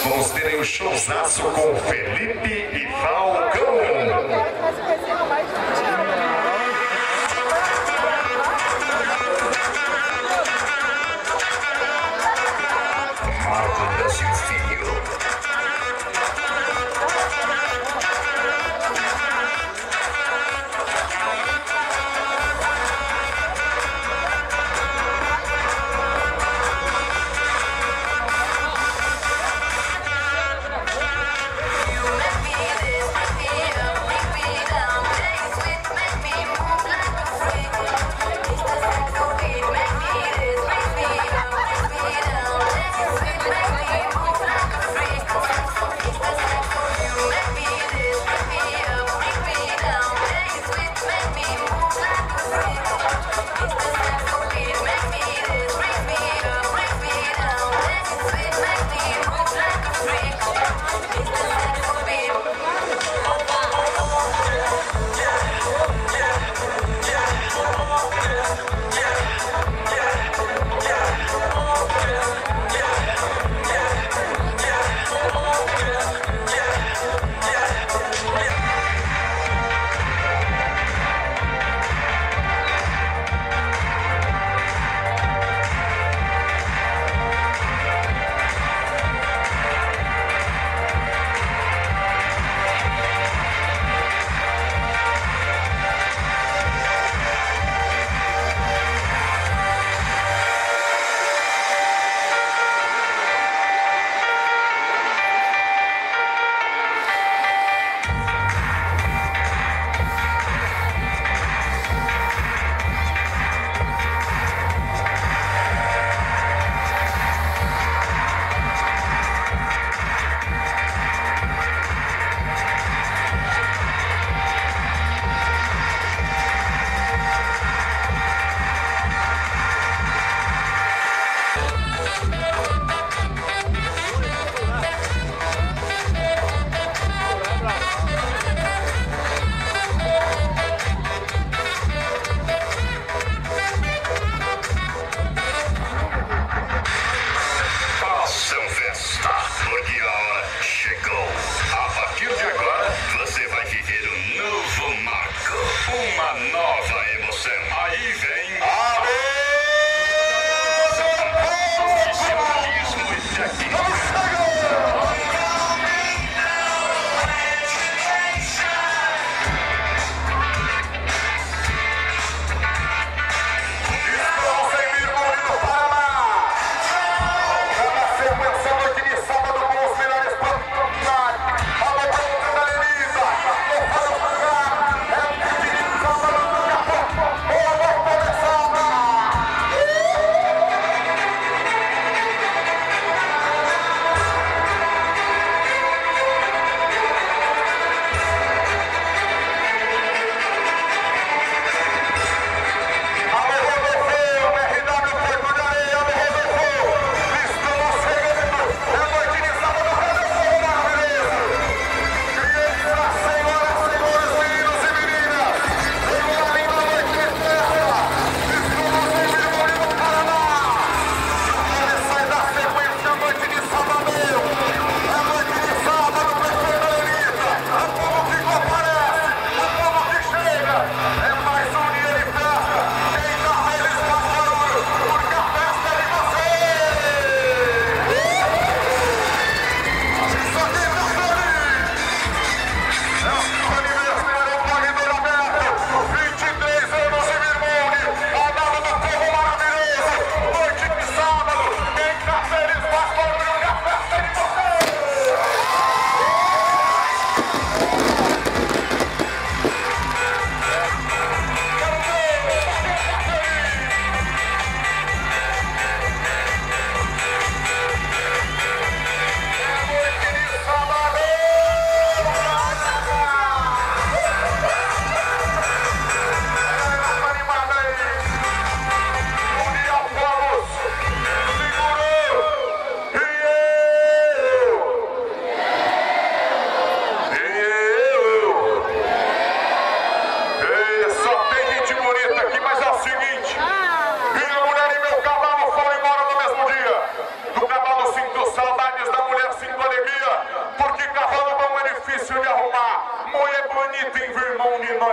Vamos ter aí um showzaço com Felipe e Falcão. Marco Brasil Filho.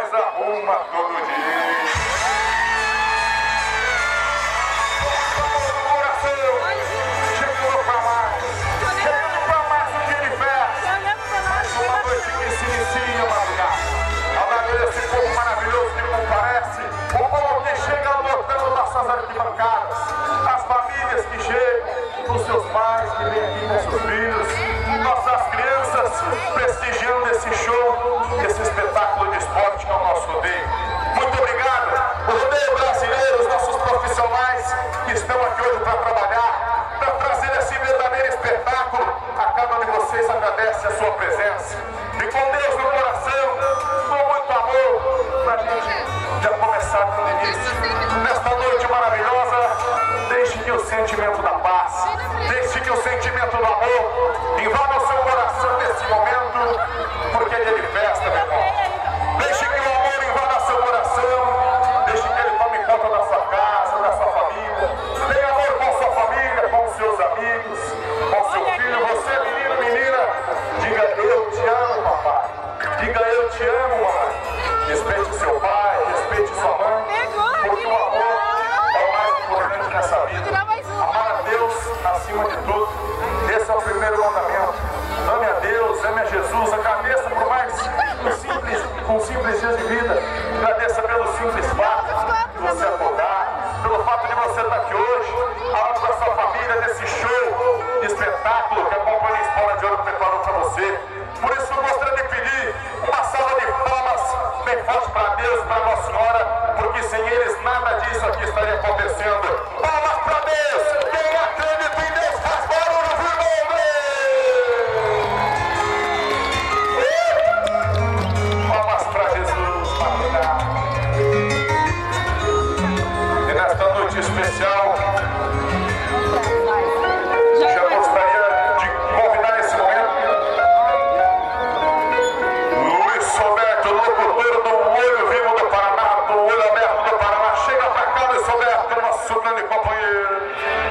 nós arruma todo dia. Chegando pra mais um dia de festa. Uma noite que se inicia, madrugada. Ao lado desse povo maravilhoso que comparece, o povo que chega lotando nossas arquibancadas, as famílias que chegam, os seus pais que vêm aqui com seus filhos, nossas crianças prestigiando esse show, esse espetáculo de esporte que é o nosso rodeio. Muito obrigado, o rodeio brasileiro, os nossos profissionais que estão aqui hoje para trabalhar, para trazer esse verdadeiro espetáculo. A cada um de vocês agradece a sua presença. E com Deus no coração, com muito amor, para a gente já começar no início. Nesta noite maravilhosa, deixe que o sentimento da paz, deixe que o sentimento do amor invada o seu coração nesse momento, porque é dia de festa, meu irmão. Deixe que o amor invada seu coração, deixe que ele tome conta da sua casa, da sua família. Tenha amor com sua família, com seus amigos, com seu filho. Você, menino, menina, diga eu te amo, papai. Diga eu te amo, mamãe. Respeite seu pai, respeite sua mãe, porque o amor é o mais importante nessa vida. Amar a Deus acima de tudo. Esse é o primeiro mandamento. Ame a Deus, ame a Jesus, agradeça por mais um simples dia de vida. Agradeça pelo simples fato de você acordar, pelo fato de você estar aqui hoje, ao lado da sua família, nesse show de espetáculo que a Companhia Escola de Ouro preparou para você. Por isso eu gostaria de pedir uma salva de palmas bem forte para Deus, para Nossa Senhora, porque sem eles nada disso aqui estaria acontecendo. Palmas para Deus! Quem acredita em Deus faz barulho, irmão! Palmas para Jesus, madrugada. E nesta noite especial, já gostaria de convidar nesse momento Luiz Roberto, locutor do Olho Vivo do Paraná, do Olho Aberto do Paraná. Chega pra cá, Luiz Roberto, nosso grande companheiro.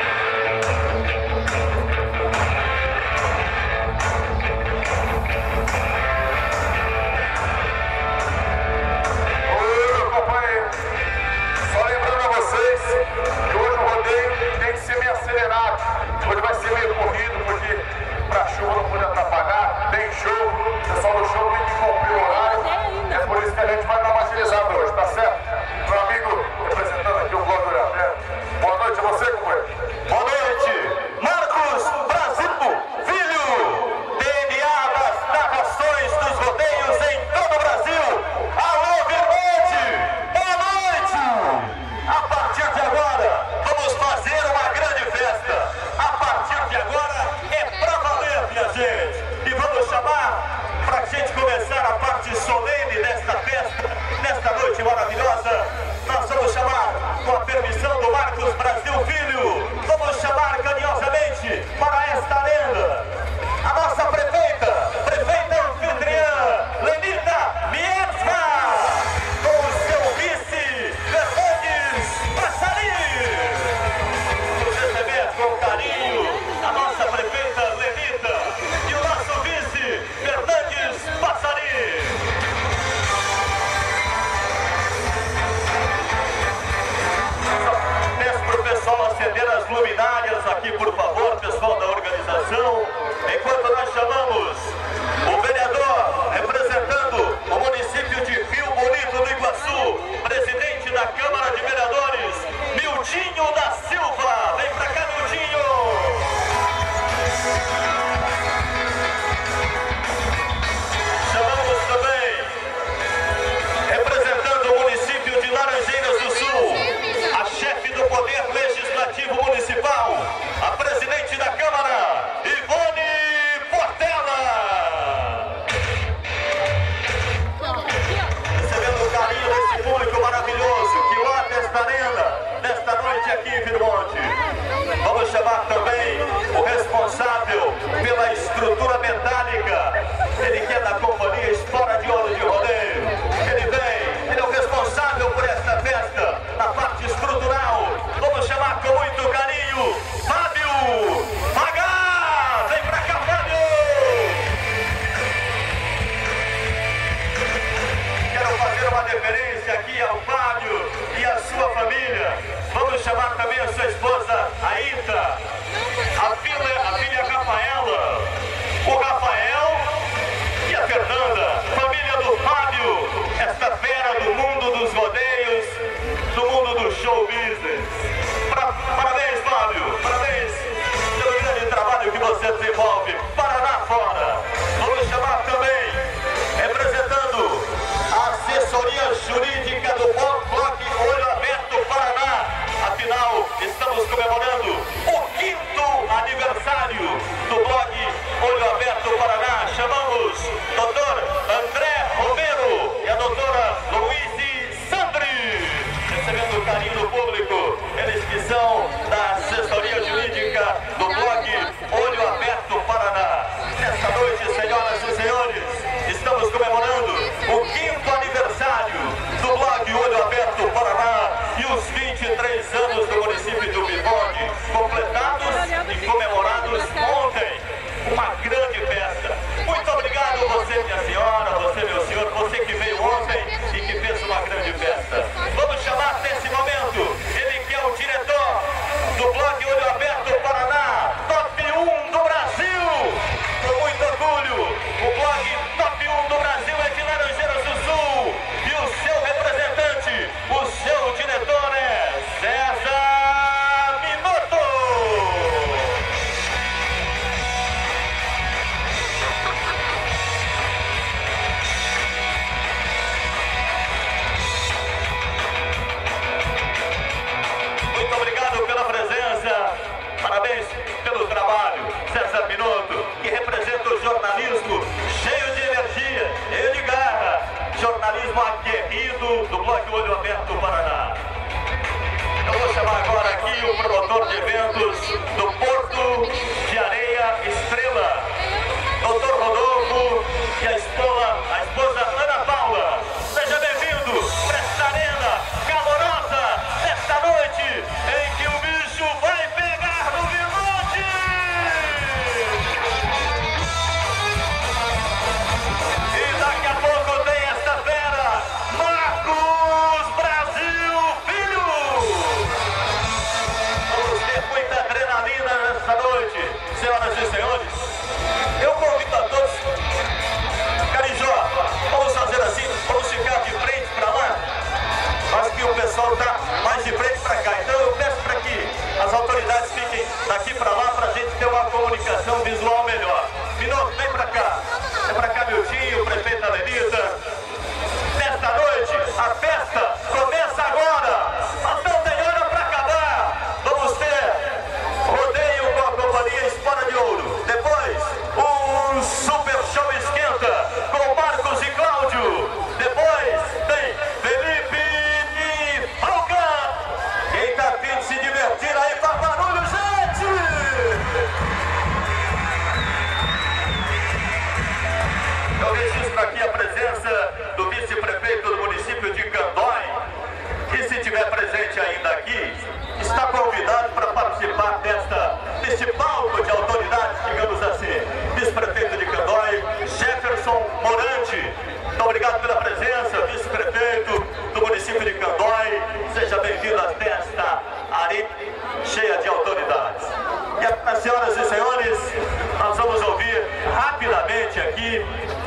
Oi, meu companheiro. Só lembrando a vocês que hoje o rodeio tem que ser meio acelerado. Hoje vai ser meio corrido, porque pra chuva não pode atrapalhar. Tem show, o pessoal do show tem que cumprir o horário. É por isso que a gente vai dar uma agilizada hoje, tá certo? Meu amigo representando aqui o blog Olho Aberto. Boa noite a você, companheiro. Boa noite, Marcos Brasil Filho, DNA das narrações dos rodeios em todo o Brasil. Alô, Vermonte, boa noite! A partir de agora, vamos fazer uma grande festa. A partir de agora, é pra valer, minha gente. E vamos chamar, pra gente começar a parte solene desta festa, nesta noite maravilhosa, nós vamos chamar, com a permissão do Marcos Brasil Filho, vamos chamar carinhosamente para esta lenda, a nossa prefeita anfitriã, Lenita Mierzka, com o seu vice, Fernandes Passarinho. Vamos receber com carinho a nossa prefeita Lenita e o nosso vice, Fernandes Passarinho. Peço para o pessoal acender as luminárias aqui, por favor, pessoal da organização. Enquanto nós chamamos o vereador representando o município de Rio Bonito do Iguaçu, presidente da Câmara de Vereadores, Miltinho da Silva. Vem pra cá, Miltinho! Chamamos também, representando o município de Laranjeiras do Sul, a chefe do Poder Legislativo Municipal, a presidente da Câmara, Ivone Portela. Recebendo o carinho desse público maravilhoso que lota esta arena nesta noite aqui em Vermonte. Vamos chamar também o responsável pela estrutura metálica. Ele que é da Companhia Espora de Ouro de Rodeio. Ele é o responsável por esta festa, na parte estrutural. Vamos chamar com muito carinho, Fábio Magá! Vem pra cá, Fábio! Quero fazer uma uma grande festa. Muito obrigado você, minha senhora, você, meu senhor, você que veio ontem e que fez uma grande festa. Vamos chamar nesse momento, ele que é o diretor do blog Olho Aberto Paraná, top 1 do Brasil. Com muito orgulho, o blog top 1 do Brasil é de Laranjeiras do Sul. E o seu representante, o seu diretor é César Minotto. Muito obrigado pela presença, parabéns pelo trabalho, César Minotto, que representa o jornalismo cheio de energia, cheio de garra, jornalismo aguerrido do blog Olho Aberto Paraná. Eu vou chamar agora aqui o promotor de eventos do Porto de Areia Estrela, Dr. Rodolfo, e a esposa Ana Paula. Seja bem-vindo para esta arena calorosa, esta noite em que o bicho vai pegar no Virmonte! E daqui a pouco tem esta fera, Marcos Brasil Filho! Vamos ter muita adrenalina nesta noite, senhoras e senhores. Eu convido a todos, Carijó, vamos fazer assim, vamos ficar de frente para lá. Acho que o pessoal está mais de frente para cá, então eu peço para que as autoridades fiquem daqui para lá para a gente ter uma comunicação visual melhor. Minotto, vem para cá. É para cá, meu tio, prefeita Lenita. Nesta noite, a festa começa agora. Mas não tem hora para acabar. Vamos ter rodeio com a companhia Espora de Ouro. Depois, um super show esquenta com Marcos e Cláudio. Depois tem Felipe e Falca. Quem tá afim de se divertir aí, faz barulho, gente! Eu registro aqui a presença do vice-prefeito do município de Candói, que, se estiver presente ainda aqui, está convidado para participar deste palco de autoridades, digamos assim. Vice-prefeito de Candói, Jefferson Morante. Muito obrigado pela presença, vice-prefeito do município de Candói. Seja bem-vindo até esta arena cheia de autoridades. E, senhoras e senhores, nós vamos ouvir rapidamente aqui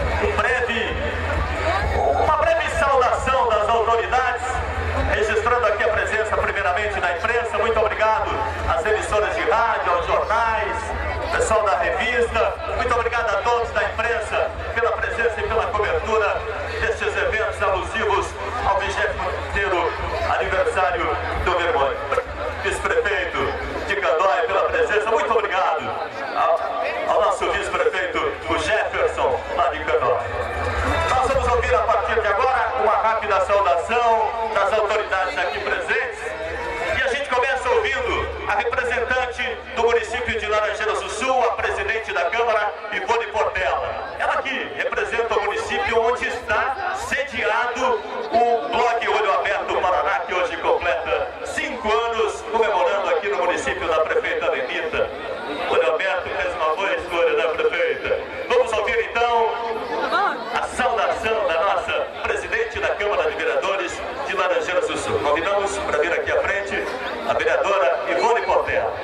uma breve saudação das autoridades, registrando aqui a presença primeiramente da imprensa. Muito obrigado às emissoras de rádio, aos jornais, pessoal da revista. Muito obrigado a todos da imprensa pela presença e pela cobertura destes eventos alusivos ao 23º aniversário do Virmonte. Vice-prefeito de Candói, pela presença. Muito obrigado ao nosso vice-prefeito, o Jefferson, lá de Candói. Nós vamos ouvir a partir de agora uma rápida saudação das autoridades aqui presentes. E a gente começa ouvindo a representante do município de Laranjeiras do Sul, a presidente da Câmara, Ivone Portela. Ela que representa o município onde está sediado o blog Olho Aberto Paraná, que hoje completa 5 anos, comemorando aqui no município da prefeita Lenita. Olho Aberto fez uma boa escolha, né, prefeita? Vamos ouvir então a saudação da nossa presidente da Câmara de Vereadores de Laranjeiras do Sul. Convidamos para vir aqui à frente a vereadora Ivone Portela.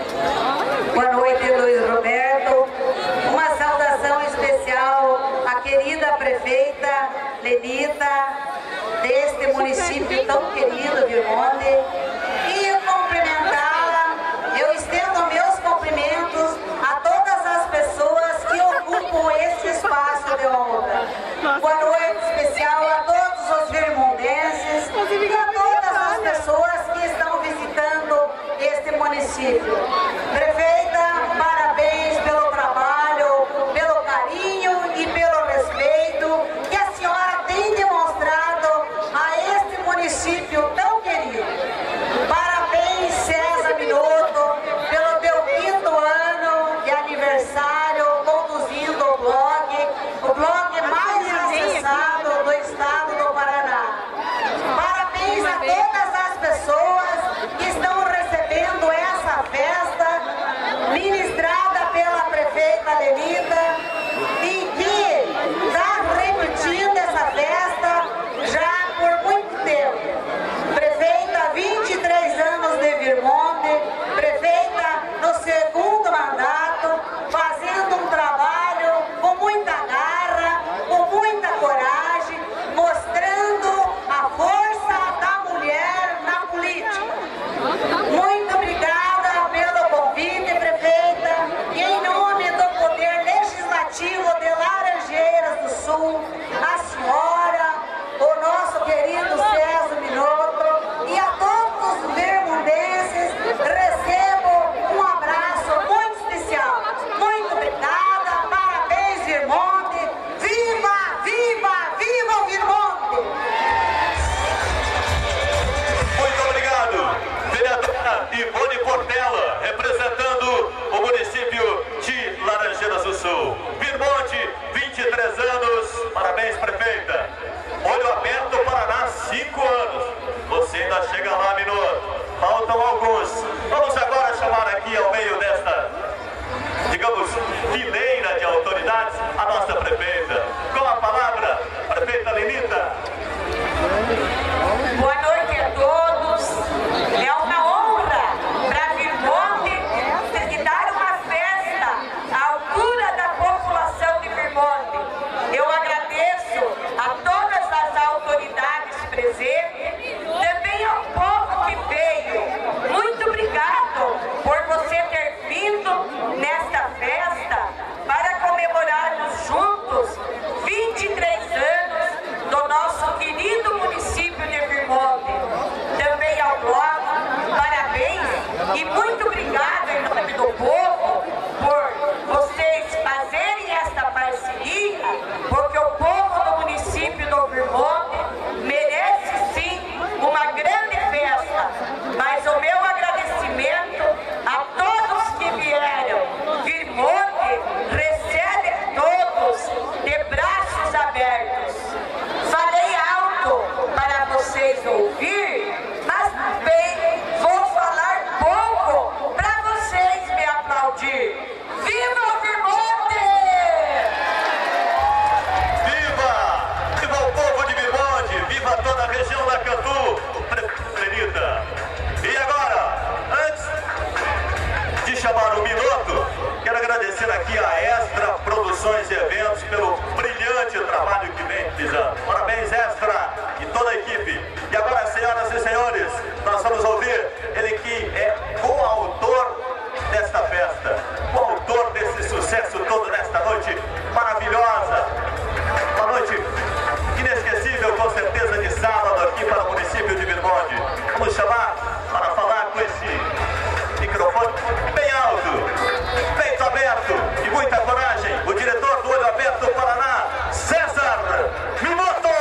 Boa noite, Luiz Roberto. Uma saudação especial à querida prefeita Lenita, deste município tão querido, Virmonte. E cumprimentá-la, eu estendo meus cumprimentos a todas as pessoas que ocupam esse espaço de honra. Boa noite especial a todos os virmondenses e a todas as pessoas que estão visitando este município. Prefeita, parabéns pelo trabalho, pelo carinho e pelo respeito que a senhora tem demonstrado a este município tão querido. Parabéns, César Minotto, pelo teu 5º ano de aniversário conduzindo o blog mais acessado do estado do Paraná. Parabéns a todas as pessoas que estão recebendo essa festa ministrada pela prefeita Lenita, e que está repetindo essa festa já por muito tempo. Prefeita, 23 anos de Virmonte, prefeita no segundo mandato, fazendo um trabalho com muita garra, com muita coragem, mostrando a força da mulher na política. Muito obrigada pelo convite, prefeita, e em nome do Poder Legislativo de Laranjeiras do Sul, a senhora, o nosso querido César Minotto e a todos os vermondenses, recebo um abraço muito especial. Muito obrigada, parabéns, Virmonte, viva, viva, viva o Virmonte! Muito obrigado, vereadora Ivone Portela, representando o município de Laranjeiras do Sul. Virmonte, 23 anos, parabéns, prefeita. Olho Aberto, Paraná, 5 anos. Você ainda chega lá, Minotto. Faltam alguns. Vamos agora chamar aqui ao meio desta, digamos, fileira de autoridades, a nossa prefeita. Com a palavra, prefeita Lenita. Boa noite a todos. É uma honra para Virmonte dar uma festa à altura da população de Virmonte. Eu agradeço a todas as autoridades presentes, também ao povo que veio. Muito obrigado por você ter vindo nesta festa para comemorarmos juntos 23 anos do nosso querido município de Virmonte. Também ao bloco, parabéns e muito obrigado em nome do povo por vocês fazerem esta parceria, porque o povo do município do Virmonte merece sim uma grande festa. Mas o meu agradecimento a todos que vieram. Virmonte recebe todos de braços abertos. Falei alto para vocês ouvir, mas também vou falar pouco para vocês me aplaudir. Viva o Virmonte! Viva! Viva o povo de Virmonte! Viva toda a região da Cantu, Lenita! E agora, antes de chamar o Minotto, quero agradecer aqui a Extra Produções e Eventos pelo brilhante trabalho que vem realizando. Parabéns, Extra, e toda a equipe. E agora, senhoras e senhores, nós vamos ouvir ele que é coautor desta festa, coautor desse sucesso todo nesta noite maravilhosa. Uma noite inesquecível, com certeza, de sábado aqui para o município de Virmonte. Vamos chamar para falar com esse microfone bem alto, peito aberto e muita coragem, o diretor do Olho Aberto Paraná, César Minotto.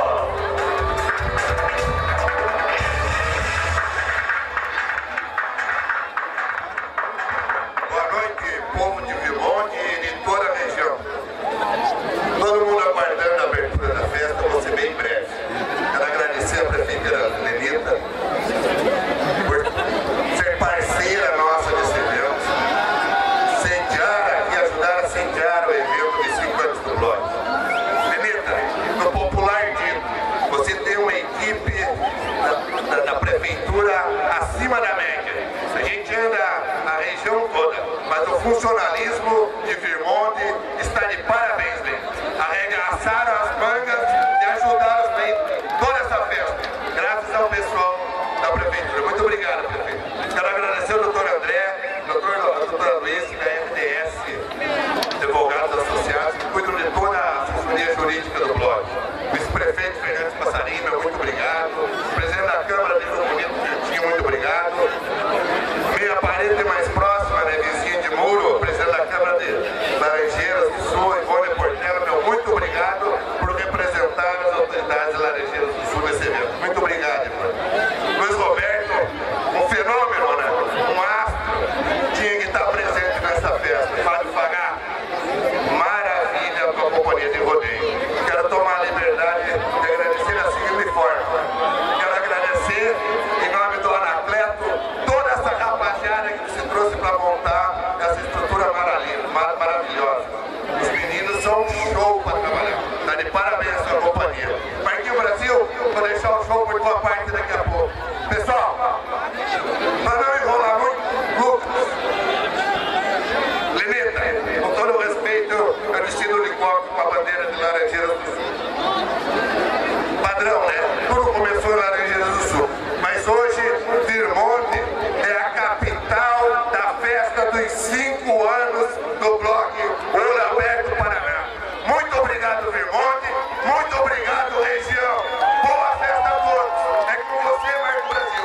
Boa noite, povo de Virmonte e de toda a região. Todo mundo aguardando a abertura da festa, vou ser bem breve. Quero agradecer a prefeita Lenita por ser parceira nossa desse evento, sediar aqui, ajudar a sediar o evento de 5 anos do blog. Lenita, no popular dito, você tem uma equipe da prefeitura acima da média. A gente anda a região toda, mas o funcionalismo de Virmonte está de parabéns, né? Arregaçaram as mangas e ajudaram bem toda essa festa, graças ao pessoal da prefeitura. Muito obrigado, prefeito. Quero agradecer ao doutor André, a doutora Luiz, da FDS, advogados associados, que cuidam de toda a assessoria jurídica do blog. O vice-prefeito Fernandes Passarinho, meu muito obrigado. O presidente da Câmara, Nilson Bonito Curtinho, muito obrigado. Minha parede mais próxima, né, vizinha de Muro, presidente da Câmara de Laranjeiras, Com todo o respeito, eu desci do helicóptero com a bandeira de Laranjeiras do Sul. Padrão, né? Tudo começou em Laranjeiras do Sul. Mas hoje, Virmonte é a capital da festa dos 5 anos do bloco Ouro Aberto Paraná. Muito obrigado, Virmonte. Muito obrigado, região. Boa festa a todos. É com você, Marco Brasil.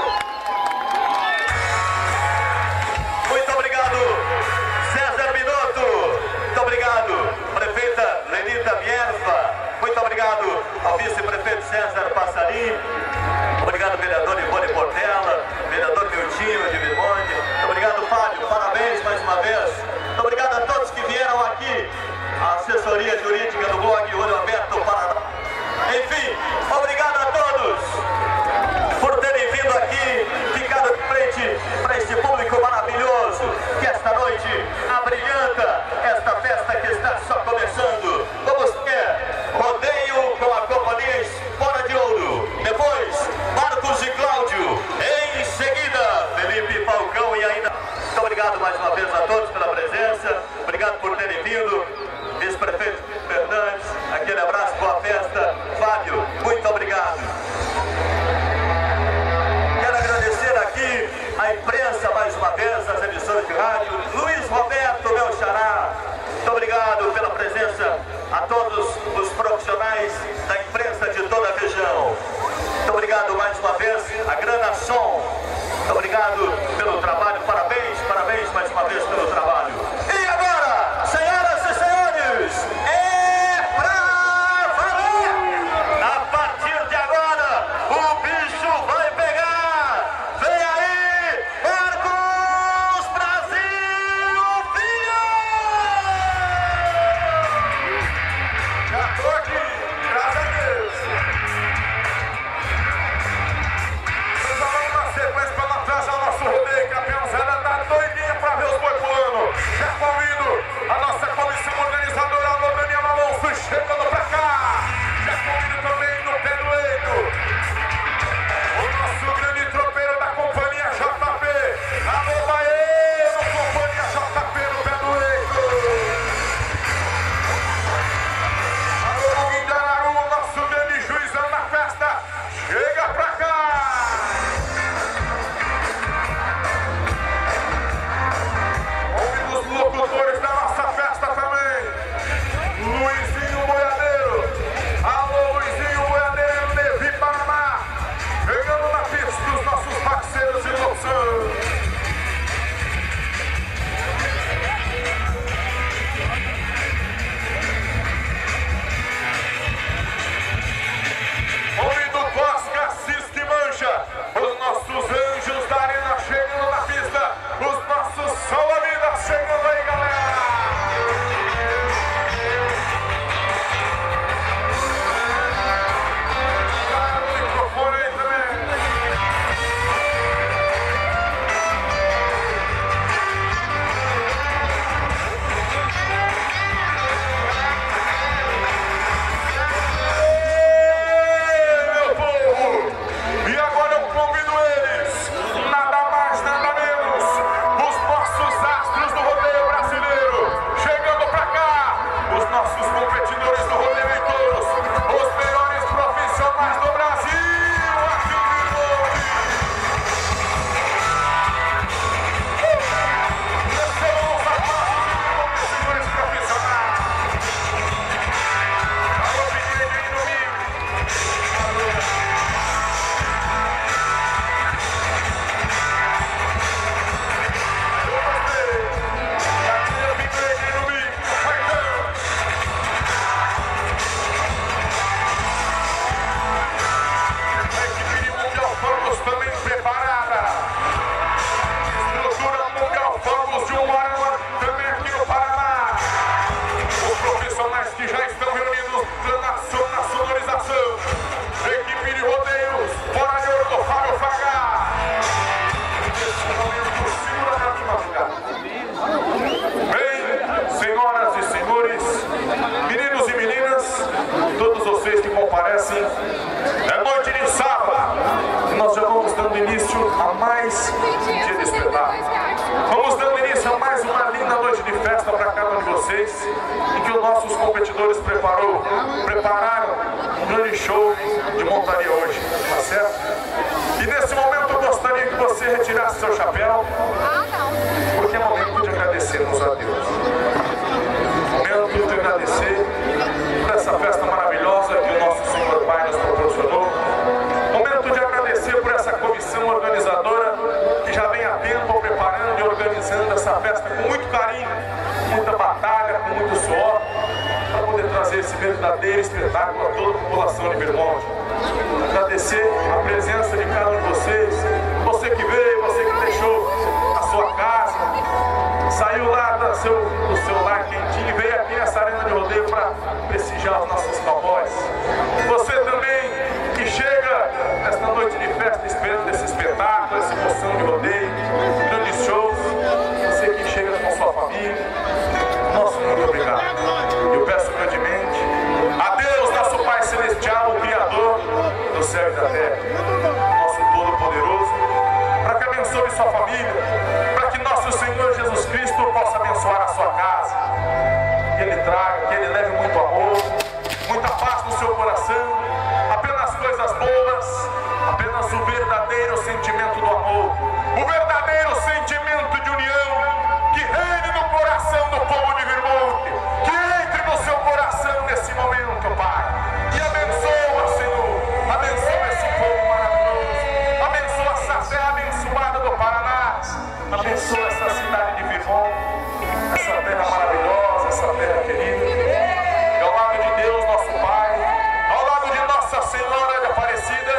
Muito obrigado, César Binotto. Muito obrigado, prefeita Lenita Vierfa. Muito obrigado. vocês em que os nossos competidores prepararam um grande show de montaria hoje, tá certo? E nesse momento eu gostaria que você retirasse seu chapéu, porque é momento de agradecermos a Deus. Momento de agradecer por essa festa maravilhosa que o nosso Senhor Pai nos proporcionou. Momento de agradecer por essa comissão organizadora que já vem há tempo preparando e organizando essa festa com muito carinho, com muita batalha, com muito suor, para poder trazer esse verdadeiro espetáculo a toda a população de Vermonte. Agradecer a presença de cada um de vocês, você que veio, você que deixou a sua casa, saiu lá do seu lar quentinho e veio aqui nessa arena de rodeio para prestigiar os nossos cowboys. Você também que chega nesta noite de festa esperando esse espetáculo, essa emoção de rodeio, grandes shows, você que chega com sua família, nosso muito obrigado. Eu peço grandemente a Deus, nosso Pai Celestial, o Criador do céu e da terra, nosso Todo-Poderoso, para que abençoe sua família, para que nosso Senhor Jesus Cristo possa abençoar a sua casa, que Ele traga, que Ele leve muito amor, muita paz no seu coração, apenas coisas boas, apenas o verdadeiro sentimento do amor, o verdadeiro sentimento de união, que reine no coração do povo de Vermonte, que entre no seu coração nesse momento, Pai, e abençoa, Senhor, abençoa esse povo maravilhoso, abençoa essa terra abençoada do Paraná, abençoa essa cidade de Vermonte, essa terra maravilhosa, essa terra querida, e ao lado de Deus, nosso Pai, ao lado de Nossa Senhora de Aparecida,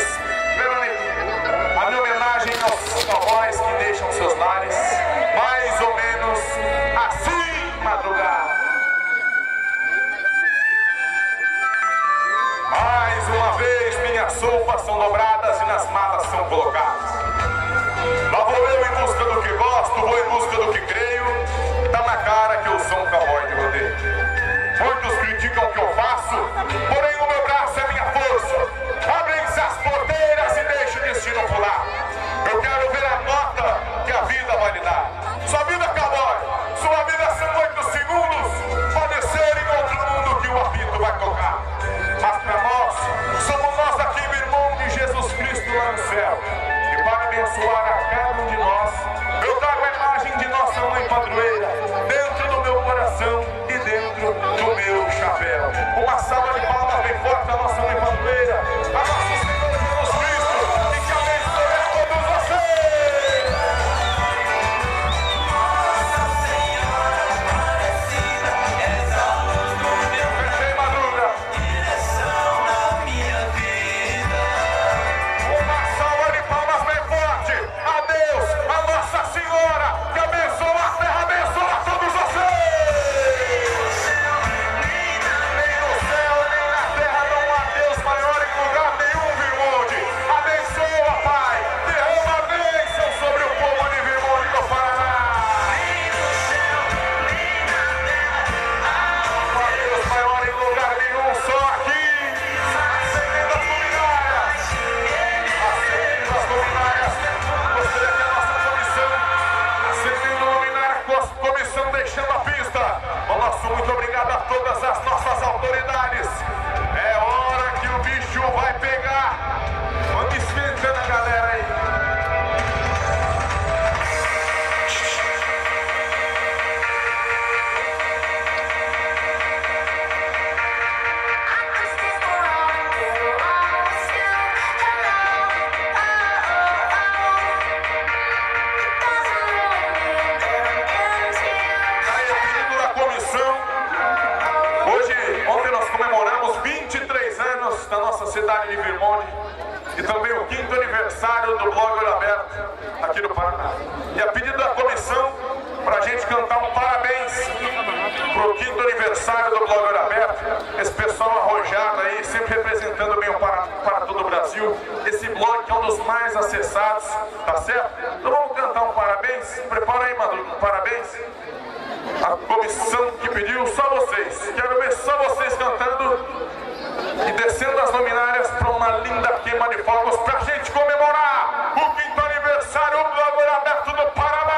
a minha homenagem aos cowboys que deixam seus lares mais ou menos assim, madrugada. Mais uma vez minhas sopas são dobradas e nas malas são colocadas. Lá vou eu em busca do que gosto, vou em busca do que creio. Tá na cara que eu sou um cowboy de rodeio. Muitos criticam o que eu faço, porém o meu braço é minha força. Abrem-se as porteiras e deixe o destino pular. Eu quero ver a nota que a vida vai lhe dar. Sua vida, cowboy, sua vida são 8 segundos. Pode ser em outro mundo que o apito vai tocar. Mas para nós, somos nós aqui em Vermonte de Jesus Cristo lá no céu. E para abençoar a cada um de nós, eu trago a imagem de nossa mãe padroeira dentro do meu coração e dentro do meu chapéu. Uma salva de palmas bem forte à nossa mãe padroeira, a nosso Senhor Jesus Cristo, e que abençoe a todos vocês. Nossa Senhora Aparecida, és a luz do meu madruga, direção da minha vida. Uma salva de palmas bem forte a Deus, a Nossa Senhora, que abençoa a terra, abençoa a todos vocês. Deixando a pista, o nosso muito obrigado a todas as nossas autoridades. É hora que o bicho vai pegar. Vamos esquentando a galera aí. Ontem nós comemoramos 23 anos da nossa cidade de Vermonte e também o 5º aniversário do Blog Olho Aberto aqui no Paraná. E a pedido da comissão, para a gente cantar um parabéns para o 5º aniversário do Blog Olho Aberto, esse pessoal arrojado aí, sempre representando bem o para todo o Brasil, esse blog que é um dos mais acessados, tá certo? Então vamos cantar um parabéns, prepara aí, Madruga, um parabéns. A comissão que pediu, só vocês. Quero ver só vocês cantando e descendo as luminárias para uma linda queima de fogos para a gente comemorar o 5º aniversário do Blog Olho Aberto do Paraná.